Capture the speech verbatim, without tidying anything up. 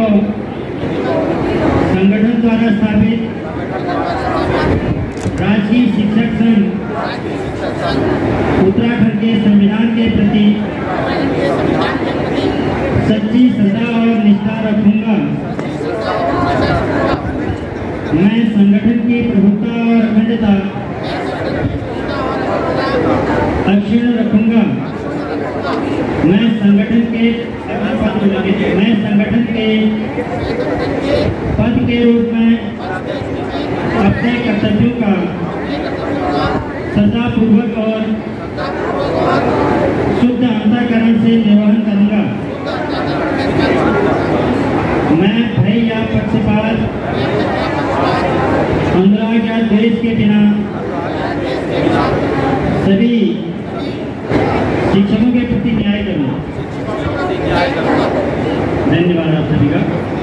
संगठन द्वारा स्थापित राष्ट्रीय शिक्षक संघ उत्तराखंड के संविधान के प्रति सच्ची श्रद्धा और निष्ठा रखूंगा। मैं संगठन की प्रभुता और अखंडता अक्षुण्ण रखूंगा। मैं संगठन के मैं संगठन के पद के रूप में अपने कर्तव्यों का श्रद्धापूर्वक और शुद्ध अंतःकरण से निर्वहन करूंगा। मैं भय या पक्षपात, अनुराग या द्वेष के बिना सभी शिक्षकों के प्रति न्याय करूंगा। धन्यवाद आप सभी का।